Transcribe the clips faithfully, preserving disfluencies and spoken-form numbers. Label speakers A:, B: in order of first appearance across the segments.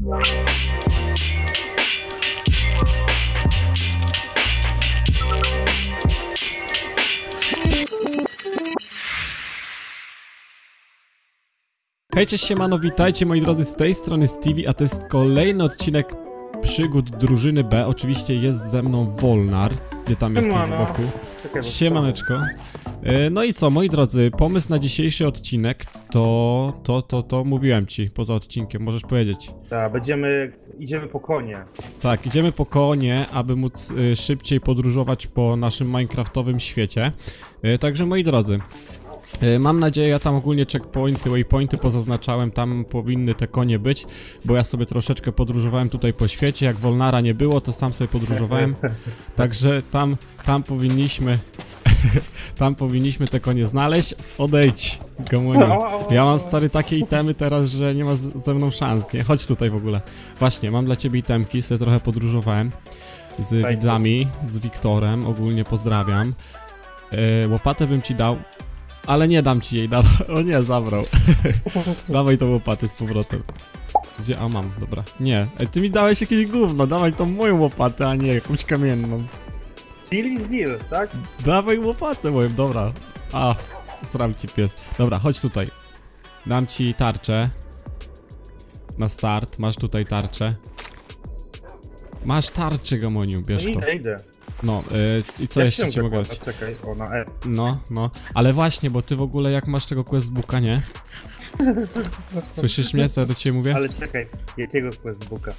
A: Hej, cześć, siemano, witajcie moi drodzy, z tej strony Stevie, a to jest kolejny odcinek przygód drużyny B. Oczywiście jest ze mną Wolnar, gdzie tam jest z boku. Siemaneczko. No i co, moi drodzy, pomysł na dzisiejszy odcinek to, to, to, to mówiłem ci poza odcinkiem, możesz powiedzieć.
B: Tak, będziemy, idziemy po konie.
A: Tak, idziemy po konie, aby móc y, szybciej podróżować po naszym minecraftowym świecie. Y, także moi drodzy, y, mam nadzieję, ja tam ogólnie checkpointy, waypointy pozaznaczałem, tam powinny te konie być, bo ja sobie troszeczkę podróżowałem tutaj po świecie, jak Wolnara nie było, to sam sobie podróżowałem, także tam, tam powinniśmy... Tam powinniśmy te konie znaleźć. Odejdź, Gamoniu. Ja mam, stary, takie itemy teraz, że nie ma z, ze mną szans, nie? Chodź tutaj w ogóle. Właśnie, mam dla ciebie itemki, sobie trochę podróżowałem z widzami, z Wiktorem, ogólnie pozdrawiam. Yy, łopatę bym ci dał, ale nie dam ci jej, da o nie, zabrał. Dawaj tą łopatę z powrotem. Gdzie? A, mam, dobra. Nie, Ej, ty mi dałeś jakieś gówno, dawaj tą moją łopatę, a nie jakąś kamienną.
B: Deal is deal, tak?
A: Dawaj łopatę moją, dobra. A, sram ci pies. Dobra, chodź tutaj. Dam ci tarczę. Na start, masz tutaj tarczę. Masz tarczę, Gamoniu, bierz
B: no
A: to.
B: Idę, idę.
A: No, yy, i co
B: jak
A: jeszcze ci mogę
B: dać? Czekaj, o, na E.
A: No, no, ale właśnie, bo ty w ogóle jak masz tego questbooka, nie? Słyszysz mnie, co ja do ciebie mówię?
B: Ale czekaj, jakiego questbooka?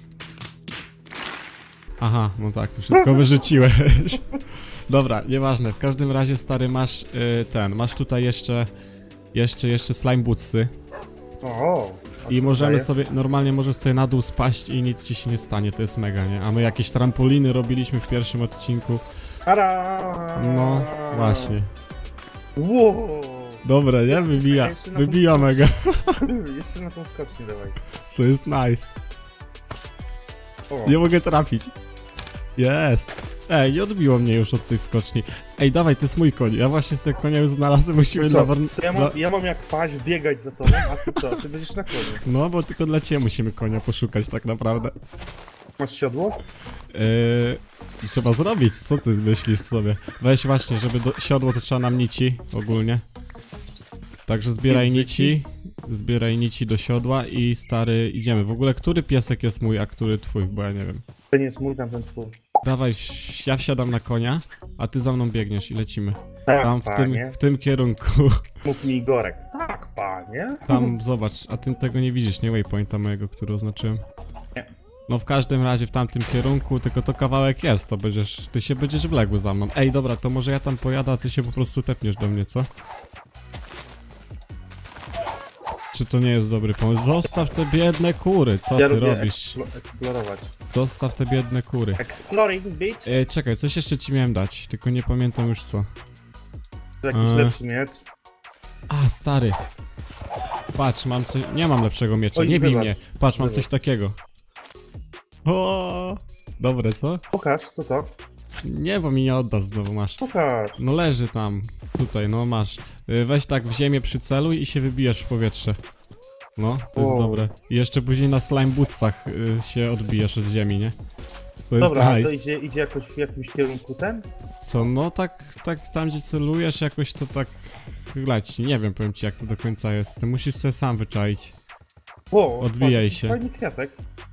A: Aha, no tak, tu wszystko wyrzuciłeś. Dobra, nieważne, w każdym razie, stary, masz yy, ten, masz tutaj jeszcze, jeszcze, jeszcze slime bootsy.
B: O,
A: I możemy sobie, normalnie możesz sobie na dół spaść i nic ci się nie stanie, to jest mega, nie? A my jakieś trampoliny robiliśmy w pierwszym odcinku.
B: Ara!
A: No, właśnie.
B: Wow!
A: Dobre, nie? Wybija, wybija mega.
B: Jeszcze na tą skocznię dawaj.
A: To jest nice.
B: O.
A: Nie mogę trafić. Jest. Ej, nie odbiło mnie już od tej skoczni. Ej, dawaj, to jest mój koń. Ja właśnie sobie konia już znalazłem, musimy
B: Co?
A: dla...
B: Ja mam, ja mam jak paść biegać za tobą, a ty co? Ty będziesz na koniu.
A: No, bo tylko dla ciebie musimy konia poszukać tak naprawdę.
B: Masz siodło?
A: Yy, trzeba zrobić, co ty myślisz sobie? Weź właśnie, żeby do... siodło to trzeba nam nici ogólnie. Także zbieraj nici. Zbieraj nici do siodła i, stary, idziemy. W ogóle, który piesek jest mój, a który twój, bo ja nie wiem.
B: Ten jest mój, tam ten twój.
A: Dawaj, ja wsiadam na konia, a ty za mną biegniesz i lecimy.
B: Tak,
A: Tam w tym,
B: panie.
A: w tym kierunku.
B: Mów mi Igorek. Tak, panie.
A: Tam, zobacz, a ty tego nie widzisz, nie? Waypointa mojego, który oznaczyłem.
B: Nie.
A: No w każdym razie w tamtym kierunku, tylko to kawałek jest, to będziesz, ty się będziesz wległ za mną. Ej, dobra, to może ja tam pojadę, a ty się po prostu tepniesz do mnie, co? Czy to nie jest dobry pomysł? Zostaw te biedne kury, co
B: ja
A: ty
B: lubię
A: robisz?
B: Eksplo eksplorować.
A: Zostaw te biedne kury.
B: Exploring, bitch.
A: Ej, czekaj, coś jeszcze ci miałem dać, tylko nie pamiętam już co.
B: Jakiś
A: e...
B: lepszy miecz.
A: A, stary. Patrz, mam coś... Nie mam lepszego miecza,
B: Oj,
A: nie bij
B: wybacz.
A: mnie. Patrz, mam
B: Wybacz.
A: coś takiego. O, dobre, co?
B: Pokaż, co to?
A: Nie, bo mi nie oddasz znowu, masz.
B: Pokaż.
A: No leży tam, tutaj, no masz. Y, Weź tak w ziemię przyceluj i się wybijesz w powietrze. No, to jest
B: Wow.
A: dobre. I jeszcze później na slime bootsach y, się odbijesz od ziemi, nie? To jest
B: Dobra,
A: nice.
B: to idzie, idzie jakoś w jakimś kierunku ten?
A: Co, no tak, tak tam gdzie celujesz jakoś to tak leci. Nie wiem, powiem ci jak to do końca jest. Ty musisz sobie sam wyczaić.
B: Wow,
A: Odbijaj
B: patrz,
A: się.
B: Fajny kwiatek.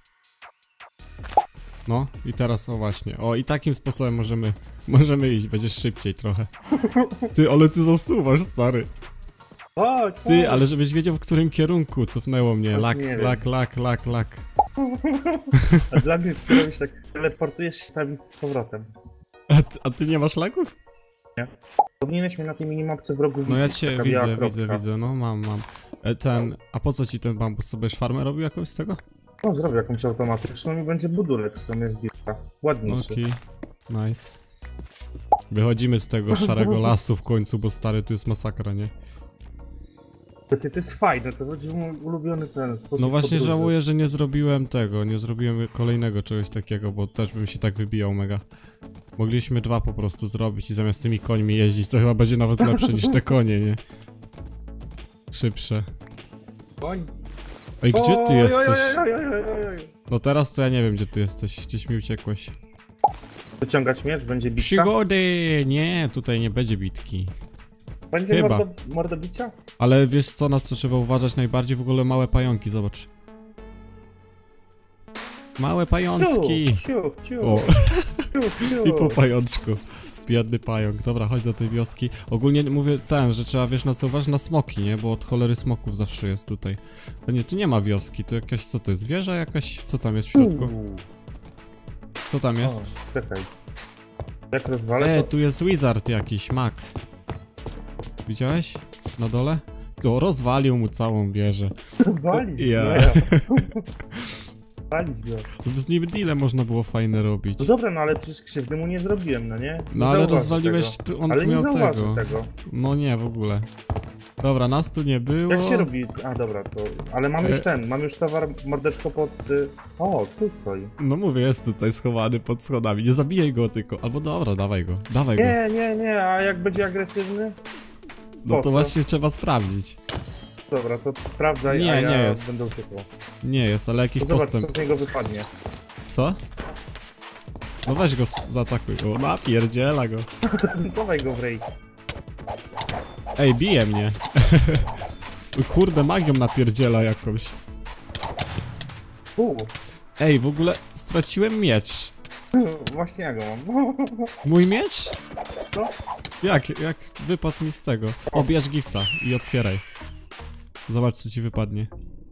A: No i teraz o właśnie. O i takim sposobem możemy, możemy iść, będziesz szybciej trochę. Ty, ale ty zasuwasz, stary.
B: Chodź,
A: Ty,
B: chodź.
A: ale żebyś wiedział w którym kierunku cofnęło mnie.
B: Właśnie
A: Lak,
B: nie wiem.
A: lak, lak, lak, lak.
B: A dla mnie robisz tak, teleportujesz się tam i z powrotem.
A: A ty, a ty nie masz laków?
B: Powinieneś mnie na tej minimapce wrogów
A: No ja
B: widzieć,
A: cię
B: taka
A: widzę,
B: biała
A: widzę,
B: kropka.
A: widzę, no mam, mam. E, ten, a po co ci ten bambus? Sobie farmę robił jakąś z tego?
B: No zrobię jakąś automatyczną i będzie budulec zamiast dirta. Ładniejszy.
A: Okej, okay. Nice. Wychodzimy z tego szarego lasu w końcu, bo stary, tu jest masakra, nie?
B: To, to jest fajne, to będzie mój ulubiony ten sposób
A: No właśnie
B: podróży.
A: żałuję, że nie zrobiłem tego, nie zrobiłem kolejnego czegoś takiego, bo też bym się tak wybijał mega. Mogliśmy dwa po prostu zrobić i zamiast tymi końmi jeździć, to chyba będzie nawet lepsze niż te konie, nie? Szybsze.
B: Koń.
A: Ej, gdzie ty
B: Oj,
A: jesteś?
B: oj, oj, oj, oj, oj, oj.
A: No teraz to ja nie wiem, gdzie ty jesteś. Gdzieś mi uciekłeś.
B: Wyciągać miecz, będzie bitka?
A: Przygody! Nie, tutaj nie będzie bitki.
B: Będzie
A: Chyba.
B: mordo, mordobicia?
A: Ale wiesz co, na co trzeba uważać najbardziej? W ogóle małe pająki, zobacz. Małe pajączki!
B: Ciu, ciu,
A: O,
B: ciu, ciu.
A: i po pajączku. Biedny pająk. Dobra, chodź do tej wioski. Ogólnie mówię ten, że trzeba, wiesz, na co uważać? Na smoki, nie? Bo od cholery smoków zawsze jest tutaj. To nie, tu nie ma wioski, to jakaś, co to jest? Wieża jakaś? Co tam jest w środku?
B: Uuu.
A: Co tam
B: O,
A: jest?
B: czekaj. Jak rozwalę,
A: E,
B: to...
A: tu jest wizard jakiś, mak. Widziałeś? Na dole? To rozwalił mu całą wieżę.
B: Walić
A: Ja.
B: go, ja. Walić go.
A: Z nim deale można było fajne robić.
B: No dobra, no ale przecież krzywdy mu nie zrobiłem, no nie? Nie
A: No ale
B: zauważy
A: rozwaliłeś,
B: tego.
A: ty- on
B: Ale nie
A: miał
B: zauważy
A: tego.
B: tego.
A: No nie, w ogóle. Dobra, nas tu nie było.
B: Jak się robi? A dobra, to... Ale mam
A: E.
B: już ten, mam już towar, mordeczko pod... Y... O, tu stoi.
A: No mówię, jest tutaj schowany pod schodami. Nie zabijaj go tylko. Albo dobra, dawaj go. Dawaj go.
B: Nie, nie, nie, a jak będzie agresywny?
A: No
B: po
A: to
B: co?
A: właśnie trzeba sprawdzić.
B: Dobra, to sprawdzaj,
A: Nie,
B: a ja
A: nie jest.
B: będę uciekał.
A: Nie jest, ale jakiś
B: To zobacz,
A: postęp.
B: co z niego wypadnie.
A: Co? No weź go, zaatakuj go. Napierdziela go.
B: Dawaj go w rej.
A: Ej, bije mnie. Kurde, magią napierdziela jakąś.
B: U,
A: Ej, w ogóle straciłem miecz.
B: właśnie ja go mam.
A: Mój miecz?
B: No.
A: Jak, jak wypadł mi z tego? O, bierz gifta i otwieraj. Zobacz, co ci wypadnie.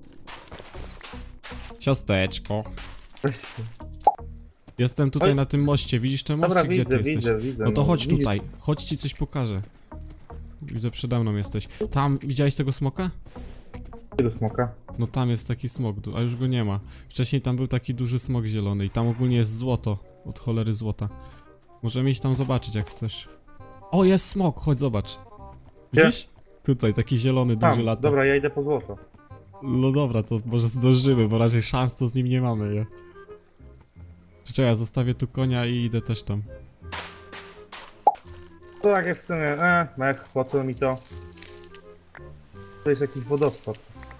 A: Ciasteczko.
B: Właśnie.
A: Jestem tutaj
B: Oj.
A: na tym moście, widzisz ten most,
B: Dobra,
A: czy gdzie
B: widzę,
A: ty jesteś?
B: widzę, widzę.
A: No to chodź
B: widzę.
A: tutaj, chodź ci coś pokażę. Widzę, przede mną jesteś. Tam, widziałeś tego smoka?
B: Tego smoka.
A: No tam jest taki smok, du- a już go nie ma. Wcześniej tam był taki duży smok zielony i tam ogólnie jest złoto. Od cholery złota. Możemy iść tam zobaczyć, jak chcesz. O, jest smok, chodź zobacz.
B: Gdzie?
A: Widzisz? Tutaj, taki zielony, duży
B: Tam,
A: lata.
B: dobra, ja idę po złoto.
A: No dobra, to może zdążymy, bo raczej szans to z nim nie mamy, nie? Czekaj, ja zostawię tu konia i idę też tam.
B: To tak jak w sumie, e, mech, po co mi to? To jest jakiś wodospad.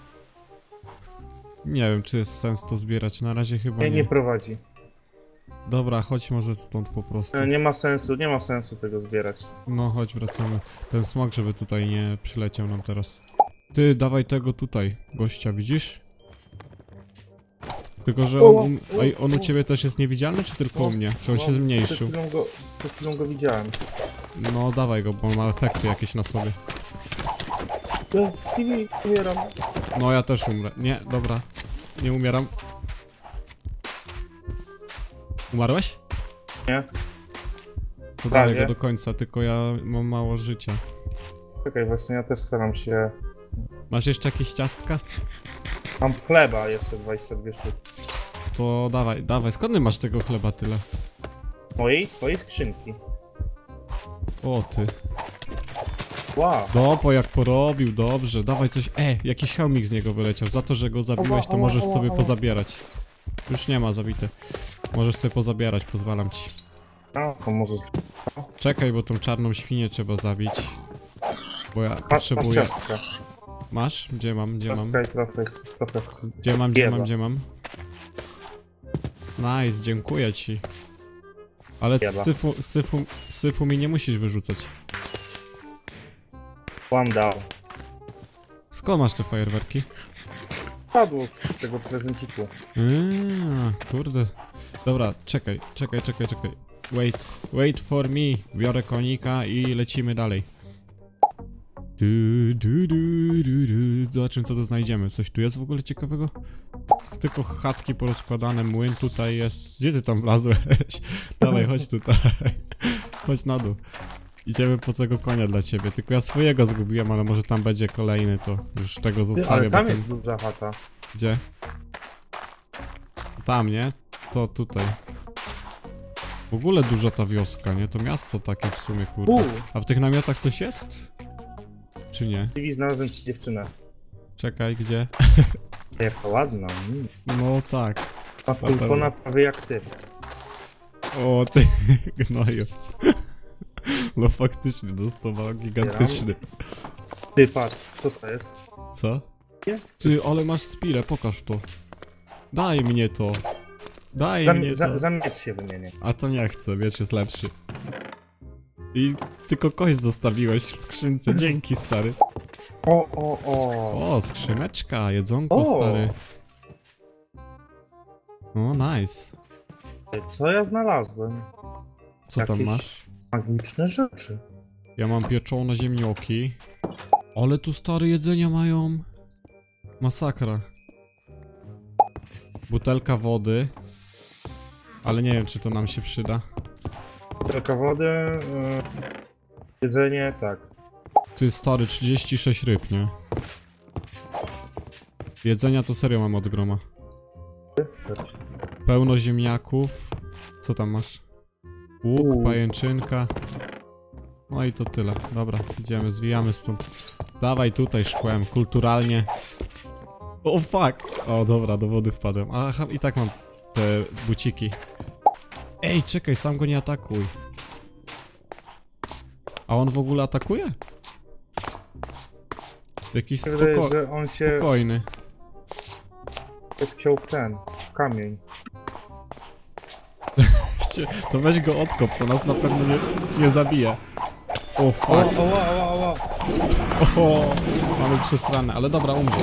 A: Nie wiem, czy jest sens to zbierać, na razie chyba
B: Nie,
A: nie.
B: nie prowadzi.
A: Dobra, chodź może stąd po prostu.
B: E, Nie ma sensu, nie ma sensu tego zbierać.
A: No chodź, wracamy. Ten smok, żeby tutaj nie przyleciał nam teraz. Ty, dawaj tego tutaj, gościa, widzisz? Tylko, że
B: O,
A: on,
B: o,
A: ej, on u
B: o.
A: ciebie też jest niewidzialny, czy tylko
B: O,
A: u mnie? Czy on
B: No,
A: się zmniejszył?
B: Przed chwilą go, przed chwilą go widziałem.
A: No dawaj go, bo on ma efekty jakieś na sobie.
B: E, Stevie, umieram.
A: No ja też umrę. Nie, dobra. Nie umieram. Umarłeś?
B: Nie?
A: To dawaj
B: Prawie.
A: go do końca, tylko ja mam mało życia.
B: Czekaj, właśnie ja też staram się...
A: Masz jeszcze jakieś ciastka?
B: Mam chleba jeszcze dwadzieścia dwie sztuki.
A: To dawaj, dawaj. Skąd ty masz tego chleba tyle?
B: Mojej? Twojej skrzynki.
A: O ty.
B: Wow.
A: Dopo jak porobił, dobrze. Dawaj coś. E, jakiś hełmik z niego wyleciał. Za to, że go zabiłeś, to
B: Ała,
A: możesz
B: ała,
A: sobie
B: ała.
A: pozabierać. Już nie ma zabite. Możesz sobie pozabierać, pozwalam ci.
B: No, to może...
A: Czekaj, bo tą czarną świnię trzeba zabić. Bo ja
B: Masz, masz
A: potrzebuję.
B: ciastka.
A: Masz? Gdzie mam? Gdzie mam?
B: Ciastka i trochę, trochę...
A: Gdzie mam? Gdzie
B: Jeba.
A: mam? Gdzie mam? Nice, dziękuję ci. Ale
B: Jeba.
A: syfu, syfu, syfu mi nie musisz wyrzucać.
B: One down.
A: Skąd masz te fajerwerki?
B: Padło z tego prezenciku.
A: Eee, kurde. Dobra, czekaj, czekaj, czekaj, czekaj. Wait, wait for me. Biorę konika i lecimy dalej. Du, du, du, du, du. Zobaczymy, co tu znajdziemy. Coś tu jest w ogóle ciekawego? Tylko chatki porozkładane, młyn tutaj jest. Gdzie ty tam wlazłeś? Dawaj, chodź tutaj. Chodź na dół. Idziemy po tego konia dla ciebie. Tylko ja swojego zgubiłem, ale może tam będzie kolejny, to już tego
B: Ty,
A: zostawię.
B: ale tam
A: bo ten-
B: jest duża chata.
A: Gdzie? Tam, nie? To tutaj. W ogóle duża ta wioska, nie? To miasto takie w sumie, kurde.
B: Uuu,
A: A w tych namiotach coś jest? Czy nie?
B: Stevie, znalazłem ci dziewczynę.
A: Czekaj, gdzie?
B: Jaka ładna. Mm.
A: No tak.
B: Ma kulkona prawie jak ty.
A: O, ty gnoju. No faktycznie, dostał gigantyczny.
B: Ty patrz, co to jest?
A: Co? Ty, ale masz spirę, pokaż to. Daj mnie to. Daj
B: Za,
A: mnie
B: za,
A: to.
B: za miecz się wymienię.
A: A to nie chcę, miecz jest lepszy. I tylko kość zostawiłeś w skrzynce, dzięki stary.
B: O, o, o.
A: O, skrzyneczka, jedzonko
B: O.
A: stary. O, nice.
B: Co ja znalazłem?
A: Co tam
B: Jakieś
A: masz?
B: magiczne rzeczy.
A: Ja mam pieczone ziemnioki. Ale tu stare jedzenia mają. Masakra. Butelka wody. Ale nie wiem, czy to nam się przyda.
B: Butelka wody, yy, jedzenie, tak.
A: Ty stary, trzydzieści sześć ryb, nie? Jedzenia to serio mam od groma. Pełno ziemniaków. Co tam masz? Łuk,
B: Uuu.
A: pajęczynka. No i to tyle. Dobra, idziemy, zwijamy stąd. Dawaj tutaj szkłem, kulturalnie. O fuck! O dobra, do wody wpadłem. Aha, i tak mam te buciki. Ej, czekaj, sam go nie atakuj. A on w ogóle atakuje? Jakiś
B: Wydaje,
A: spoko
B: że on się
A: spokojny.
B: wciął w ten, w kamień.
A: To weź go odkop, to nas na pewno nie, nie zabije. O
B: O,
A: fuck.
B: o, o, o, o.
A: O, mamy przesrane, ale dobra, umrze.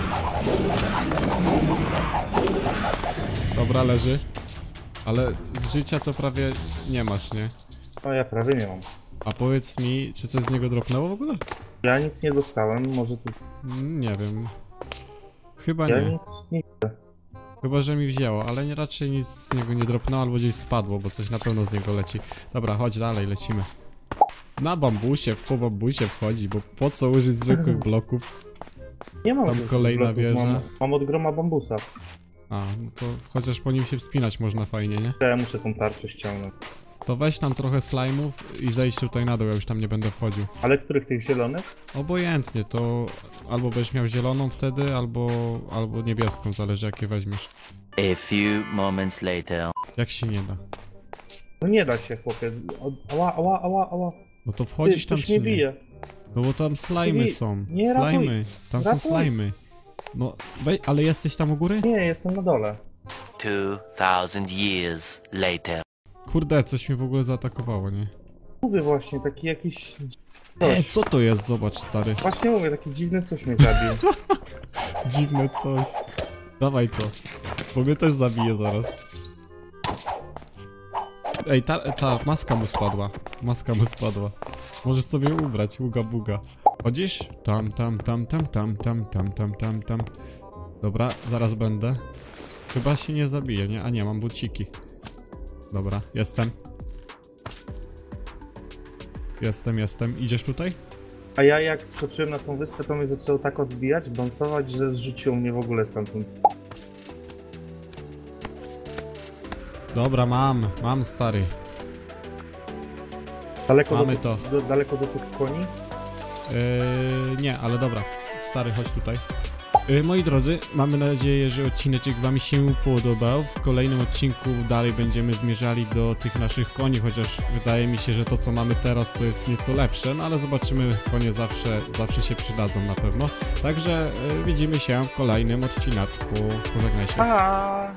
A: Dobra, leży. Ale z życia to prawie nie masz, nie?
B: O, ja prawie nie mam.
A: A powiedz mi, czy coś z niego dropnęło w ogóle?
B: Ja nic nie dostałem, może tu...
A: Mm, Nie wiem. Chyba
B: Ja
A: nie.
B: nic nie...
A: Chyba, że mi wzięło, ale nie, raczej nic z niego nie dropnęło albo gdzieś spadło, bo coś na pewno z niego leci. Dobra, chodź dalej, lecimy. Na bambusie, po bambusie wchodzi, bo po co użyć zwykłych bloków?
B: Nie mam
A: Tam
B: tych
A: kolejna
B: bloków,
A: wieża.
B: Mam, mam od groma bambusa.
A: A, no to chociaż po nim się wspinać można fajnie, nie?
B: Ja muszę tą tarczę ściągnąć.
A: To weź tam trochę slime'ów i zejdź tutaj na dół, ja już tam nie będę wchodził.
B: Ale których tych zielonych?
A: Obojętnie, to albo będziesz miał zieloną wtedy, albo, albo niebieską, zależy jakie weźmiesz.
C: A few moments later.
A: Jak się nie da.
B: No nie da się, chłopie. O, ała, ała, ała, ała.
A: No to
B: Ty,
A: wchodzisz tam
B: coś
A: czy
B: mnie
A: nie?
B: bije.
A: No bo tam slajmy
B: Nie,
A: są.
B: nie, ratuj.
A: Slajmy. Tam są
B: Ratuj.
A: slajmy. No, wej, ale jesteś tam u góry?
B: Nie, jestem na dole.
C: Two thousand years later.
A: Kurde, coś mnie w ogóle zaatakowało, nie?
B: Mówię właśnie, taki jakiś...
A: E,
B: Coś.
A: co to jest? Zobacz, stary.
B: Właśnie mówię, taki dziwny coś mnie zabił.
A: Dziwne coś. Dawaj to. Bo mnie też zabije zaraz. Ej, ta, ta maska mu spadła. Maska mu spadła. Możesz sobie ubrać, uga buga. Chodzisz? Tam, tam, tam, tam, tam, tam, tam, tam, tam, tam. Dobra, zaraz będę. Chyba się nie zabije, nie? A nie, mam buciki. Dobra, jestem. Jestem, jestem. Idziesz tutaj?
B: A ja jak skoczyłem na tą wyspę, to mnie zaczęło tak odbijać, bąsować, że zrzuciło mnie w ogóle stamtąd.
A: Dobra, mam. Mam, stary.
B: Daleko
A: Mamy
B: do,
A: to.
B: Do, daleko do tych koni?
A: Yy, nie, ale dobra. Stary, chodź tutaj. Yy, moi drodzy, mamy nadzieję, że odcineczek wam się podobał. W kolejnym odcinku dalej będziemy zmierzali do tych naszych koni, chociaż wydaje mi się, że to co mamy teraz to jest nieco lepsze, no ale zobaczymy, konie zawsze, zawsze się przydadzą na pewno. Także yy, widzimy się w kolejnym odcineczku. Pożegnaj się.
B: Pa!